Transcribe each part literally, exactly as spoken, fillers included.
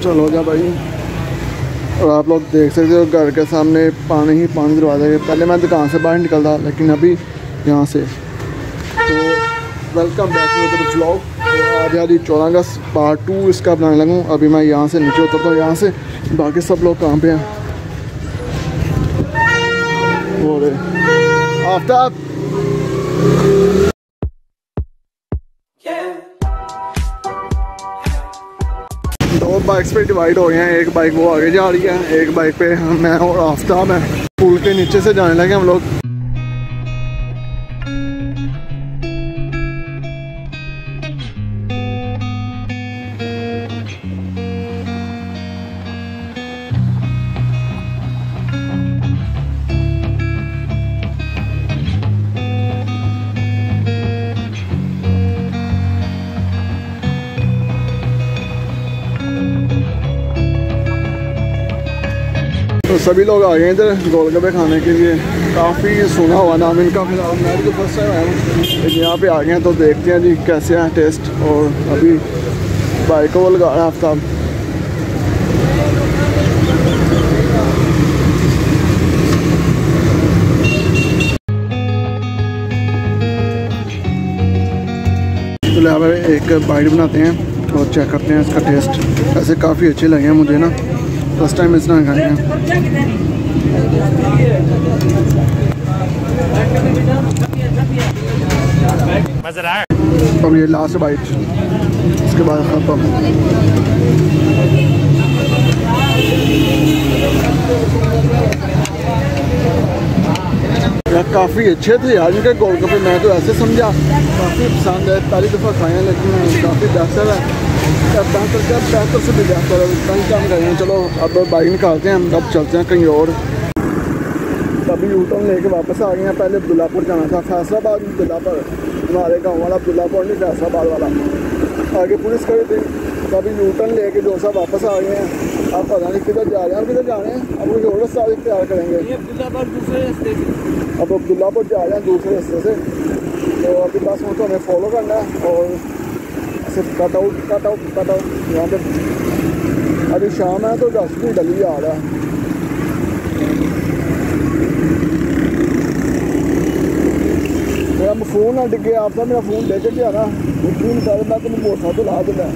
चलो जा भाई। और आप लोग देख सकते हो घर के सामने पानी ही पानी दरवाजे के। पहले मैं दुकान से बाहर निकलता लेकिन अभी यहाँ से। तो welcome back to the vlog. तो आज यार चौदह अगस्त पार्ट टू इसका बनाने लगूँ। अभी मैं यहाँ से नीचे उतरता हूँ यहाँ से। बाकी सब लोग कहाँ पे हैं? और आफ्ताब दो बाइक्स पे डिवाइड हो गए हैं। एक बाइक वो आगे जा रही है, एक बाइक पे मैं और आफ्ताब है। पुल के नीचे से जाने लगे हम लोग। तो सभी लोग आ गए इधर गोलगप्पे खाने के लिए। काफ़ी सुना हुआ नाम इनका, फिलहाल मैं भी तो फर्स्ट टाइम आया हूँ लेकिन यहाँ पे आ गए हैं। तो देखते हैं जी कैसे हैं टेस्ट। और अभी बाइक को लगा रहा है आफ्ताब। तो यहाँ पर एक बाइट बनाते हैं और चेक करते हैं इसका टेस्ट। ऐसे काफ़ी अच्छे लगे हैं मुझे ना, फर्स्ट टाइम इस तरह खाए हैं। अब ये लास्ट बाइट, इसके बाद खत्म। काफ़ी अच्छे थे यार इनके गोलगप्पे। मैं तो ऐसे समझा काफ़ी पसंद है, पहली दफ़ा खाए हैं लेकिन काफ़ी बेहतर है। बेहतर क्या बेहतर से भी बेहतर है, कहीं काम करें। चलो अब बाइक निकालते हैं, हम अब चलते हैं कहीं और। तभी यूटर्न लेके वापस आ गए हैं। पहले अब्दुल्लापुर जाना था, फैसलाबाद अब्दुल्लापुर, हमारे गांव वाला अब्दुल्लापुर नहीं फैसलाबाद वाला। आगे पुलिस खड़ी थी, तभी यूटर्न लेके जो सा वापस आ गए हैं। आप पता नहीं किधर जा रहे हैं, किधर जा रहे हैं। अब कोई और रास्ता इख्तियार करेंगे। दूसरे रास्ते से अब अब्दुल्लापुर जा रहे हैं दूसरे रास्ते से। तो अभी बस वो तो हमें फॉलो करना है और सिर्फ cut out cut out cut out यहाँ पे। अभी शाम है तो रश भी डली आ रहा है। मेरा फ़ोन ना डिगे, आप मेरा फ़ोन लेके गया ना, तीन साल मैं तुम्हें मोटा तो ला देना।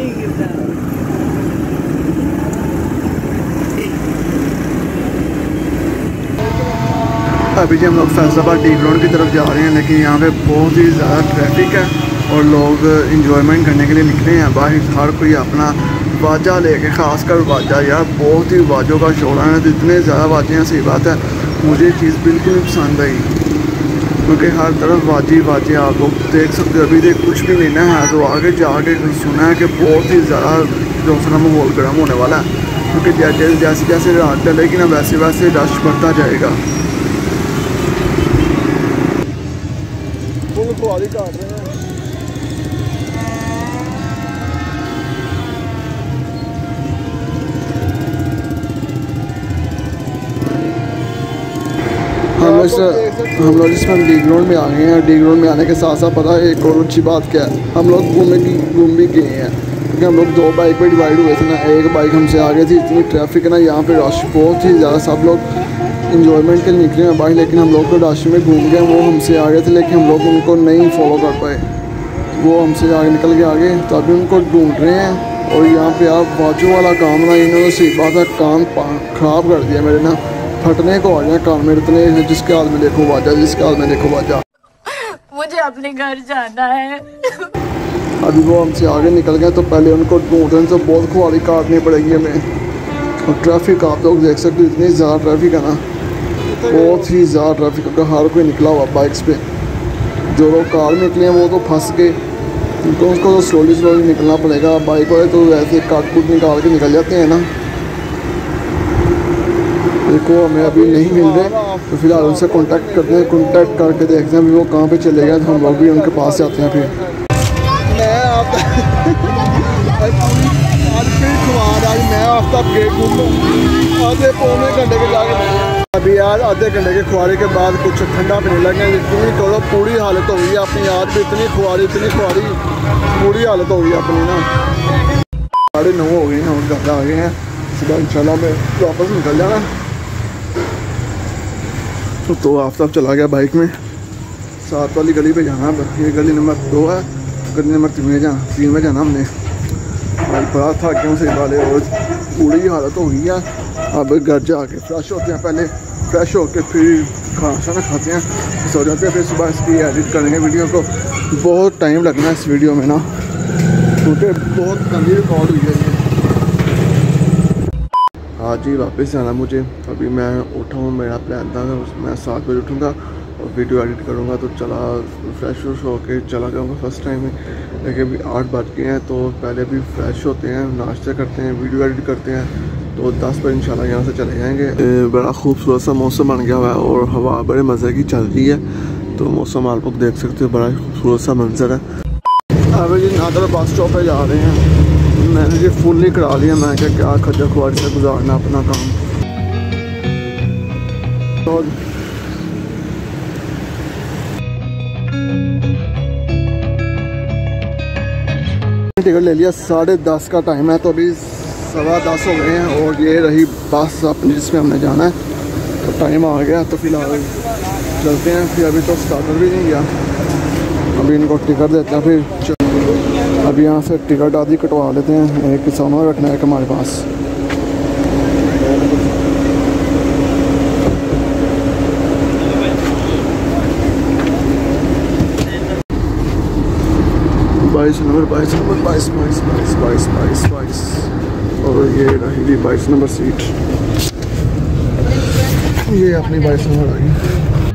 अभी जो हम लोग फैसलाबाद डी ग्राउंड की तरफ जा रहे हैं लेकिन यहाँ पे बहुत ही ज़्यादा ट्रैफिक है और लोग इंजॉयमेंट करने के लिए निकले हैं बाहर। हर कोई अपना वाजा लेके, ख़ासकर वाजा यार बहुत ही वाजों का शोर है। तो इतने ज़्यादा वाजे हैं, सही बात है। मुझे चीज़ बिल्कुल नहीं पसंद आई क्योंकि हर तरफ वाजी वाजे आप लोग देख सकते हो। अभी देख कुछ भी लेना है तो आगे जाके सुना है कि बहुत ही ज़्यादा जो सा माहौल गर्म होने वाला है क्योंकि जैसे जैसे जैसे रात डलेगी ना वैसे वैसे रश बढ़ता जाएगा। फुल खुआरी काट रहे हैं। हम लोग हम लोग इसमें डी ग्राउंड में आ गए हैं। डी ग्राउंड में आने के साथ साथ पता है एक और अच्छी बात क्या है, हम लोग घूमने की घूम भी गए हैं क्योंकि हम लोग दो बाइक पे डिवाइड हुए थे ना। एक बाइक हमसे आगे थी, इतनी ट्रैफिक है ना यहाँ पे, रश बहुत ही ज़्यादा। सब लोग इंजॉयमेंट के लिए निकले हैं बाइक लेकिन हम लोग तो रश में घूम गए। वो हमसे आगे थे लेकिन हम लोग उनको नहीं फॉलो कर पाए। वो हमसे आगे निकल के आगे, तो अभी उनको ढूंढ रहे हैं। और यहाँ पे आप वाजों वाला काम ना, इन्होंने सही बात है कान ख़राब कर दिया मेरे ना, फटने को आ गया कान में इतने हैं। जिसके हाल में देखो वाजा, जिसके हाल में देखो वाजा। मुझे अपने घर जाना है। अभी वो हमसे आगे निकल गए तो पहले उनको ढूंढने से बहुत खुआरी काटनी पड़ेगी हमें। और ट्रैफिक आप लोग देख सकते हो, इतनी ज़्यादा ट्रैफिक है ना, बहुत ही ज़्यादा ट्रैफिक क्योंकि हर कोई निकला हुआ बाइक्स पे। जो लोग कार में निकले हैं वो तो फंस गए, उनको उसको तो स्लोली स्लोली निकलना पड़ेगा। बाइक वाले तो वैसे काट कूट निकाल के निकल जाते हैं ना। देखो हमें अभी नहीं मिल रहे तो फिलहाल उनसे कांटेक्ट करते हैं। कांटेक्ट करके देखते हैं वो कहाँ पे चले गए तो हम लोग भी उनके पास जाते हैं। फिर मैं आप आज मैं आफ्ताब गेट घूम आधे पौने घंटे के जाके अभी यार आधे घंटे के खुआरे के बाद कुछ ठंडा पीने लगे। इतनी करो पूरी हालत हो गई अपनी, यार भी इतनी खुआरी इतनी खुआरी पूरी हालत हो गई अपनी ना। साढ़े नौ हो गए हैं और घर आ गए हैं। सुबह इंशाल्लाह में वापस निकल जाना। तो आफ्ताब चला गया बाइक में, सात वाली गली पे जाना। ये गली नंबर दो है, गली नंबर तीन में जाना तीन में जाना हमने। और बड़ा था क्यों से वाले और पूरी हालत हो गई है। अब घर जाके फ्रेश होते हैं, पहले फ्रेश होके फिर खाना शाना खाते हैं, सो जाते हैं। फिर सुबह इसकी एडिट करेंगे वीडियो को। बहुत टाइम लगना है इस वीडियो में ना, क्योंकि बहुत गंदी रिकॉर्ड हुई है। आज ही वापस जाना मुझे। अभी मैं उठा हूँ, मेरा प्लान था मैं सात बजे उठूँगा और वीडियो एडिट करूँगा। तो चला फ्रेश व्रेश होके चला जाऊँगा फर्स्ट टाइम में, लेकिन अभी आठ बज गए हैं। तो पहले भी फ्रेश होते हैं, नाश्ता करते हैं, वीडियो एडिट करते हैं। तो दस बजे इंशाल्लाह यहाँ से चले जाएंगे। बड़ा खूबसूरत सा मौसम बन गया हुआ है और हवा बड़े मज़े की चल रही है। तो मौसम आप लोग देख सकते हो, बड़ा खूबसूरत सा मंजर है। अभी जी नादर बस स्टॉप पे जा रहे हैं। मैंने जी फुल्ली करा लिया। मैं क्या क्या खज्जल खुआरी से गुजारना अपना काम। तो टिकट ले लिया, साढ़े दस का टाइम है। तो अभी सवा दस हो गए हैं और ये रही बस अपनी जिसमें हमने जाना है। तो टाइम आ गया, तो फिलहाल चलते हैं। फिर अभी तो स्टार्टर भी नहीं गया, अभी इनको टिकट देते हैं। फिर अभी यहाँ से टिकट आदि कटवा लेते हैं। एक किसानों में रखना है हमारे पास। बाईस नंबर बाईस नंबर बाईस बाईस बाईस बाईस बाईस बाईस और ये रही बाईस नंबर सीट। ये अपनी बाईस नंबर आ गई।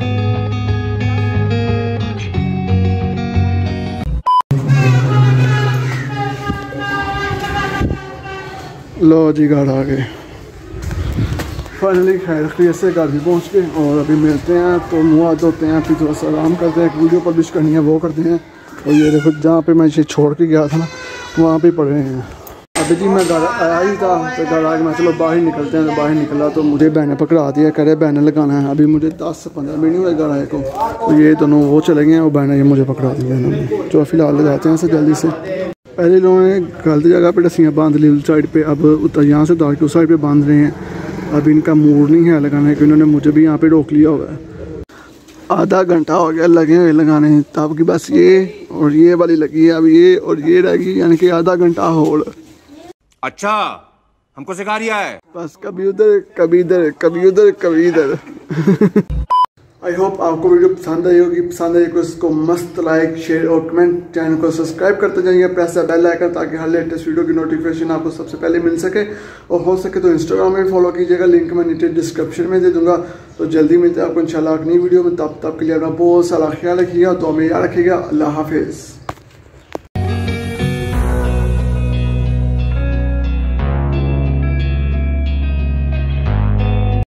लो जी घर आ गए फाइनली। खैर खैरियत से घर भी पहुँच गए और अभी मिलते हैं। तो मुँह हाथ धोते हैं, फिर थोड़ा सा आराम करते हैं, वीडियो पब्लिश करनी है वो करते हैं। और ये देखो जहाँ पे मैं इसे छोड़ के गया था ना, वहाँ पे पड़े हैं। अभी जी मैं घर आया ही था, तो घर आके मैं चलो बाहर निकलते हैं। तो बाहर निकला तो मुझे बैनर पकड़ा दिया, कह रहे बैनर लगाना है। अभी मुझे दस से पंद्रह मिनट नहीं हुए घर आए को। तो ये दोनों वो चले गए हैं, वो बैनर ये मुझे पकड़ा दिया इन्होंने। तो फिलहाल ले जाते हैं इसे जल्दी से। पहले लोगों ने गलत जगह पे रस्सियाँ बांध ली उस साइड पे, अब उतर यहाँ से उतार के उस साइड पे बांध रहे हैं। अब इनका मूड नहीं है लगाने का, इन्होंने मुझे भी यहाँ पे रोक लिया हुआ है। आधा घंटा हो गया लगे हुए लगाने, तब की बस ये और ये वाली लगी है। अब ये और ये रहेगी, यानी कि आधा घंटा होड़। अच्छा हमको सिखा रिया है, बस कभी उधर कभी इधर कभी उधर कभी इधर। आई होप आपको वीडियो पसंद आई होगी। पसंद आई तो इसको मस्त लाइक शेयर और कमेंट, चैनल को सब्सक्राइब करते जाइए, प्रेस द बेल आइकन, ताकि हर लेटेस्ट वीडियो की नोटिफिकेशन आपको सबसे पहले मिल सके। और हो सके तो इंस्टाग्राम में फॉलो कीजिएगा, लिंक मैं नीचे डिस्क्रिप्शन में दे दूंगा। तो जल्दी मिलते हैं आपको इंशाल्लाह नई वीडियो में। तब तक के लिए अपना बहुत सारा ख्याल रखिएगा, तो हमें याद रखिएगा। अल्लाह हाफिज़।